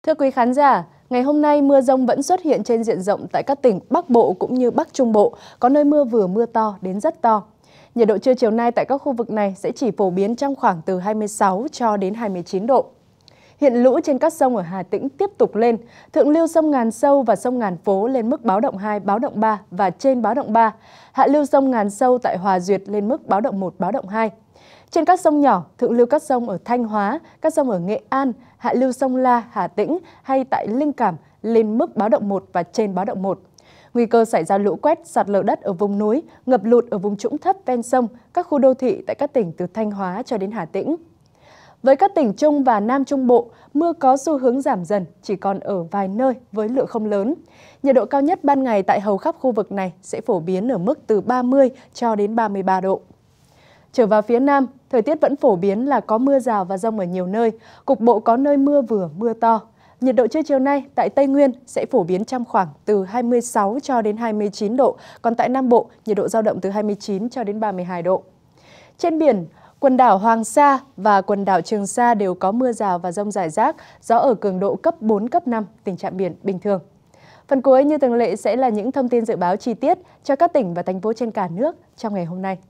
Thưa quý khán giả, ngày hôm nay mưa dông vẫn xuất hiện trên diện rộng tại các tỉnh Bắc Bộ cũng như Bắc Trung Bộ, có nơi mưa vừa mưa to đến rất to. Nhiệt độ trưa chiều nay tại các khu vực này sẽ chỉ phổ biến trong khoảng từ 26 cho đến 29 độ. Hiện lũ trên các sông ở Hà Tĩnh tiếp tục lên, thượng lưu sông Ngàn Sâu và sông Ngàn Phố lên mức báo động 2, báo động 3 và trên báo động 3. Hạ lưu sông Ngàn Sâu tại Hòa Duyệt lên mức báo động 1, báo động 2. Trên các sông nhỏ, thượng lưu các sông ở Thanh Hóa, các sông ở Nghệ An, hạ lưu sông La, Hà Tĩnh hay tại Linh Cảm lên mức báo động 1 và trên báo động 1. Nguy cơ xảy ra lũ quét, sạt lở đất ở vùng núi, ngập lụt ở vùng trũng thấp ven sông, các khu đô thị tại các tỉnh từ Thanh Hóa cho đến Hà Tĩnh. Với các tỉnh Trung và Nam Trung Bộ, mưa có xu hướng giảm dần, chỉ còn ở vài nơi với lượng không lớn. Nhiệt độ cao nhất ban ngày tại hầu khắp khu vực này sẽ phổ biến ở mức từ 30 cho đến 33 độ. Trở vào phía Nam, thời tiết vẫn phổ biến là có mưa rào và dông ở nhiều nơi, cục bộ có nơi mưa vừa, mưa to. Nhiệt độ trưa chiều nay tại Tây Nguyên sẽ phổ biến trong khoảng từ 26 cho đến 29 độ, còn tại Nam Bộ, nhiệt độ dao động từ 29 cho đến 32 độ. Trên biển, quần đảo Hoàng Sa và quần đảo Trường Sa đều có mưa rào và dông rải rác, gió ở cường độ cấp 4, cấp 5, tình trạng biển bình thường. Phần cuối như thường lệ sẽ là những thông tin dự báo chi tiết cho các tỉnh và thành phố trên cả nước trong ngày hôm nay.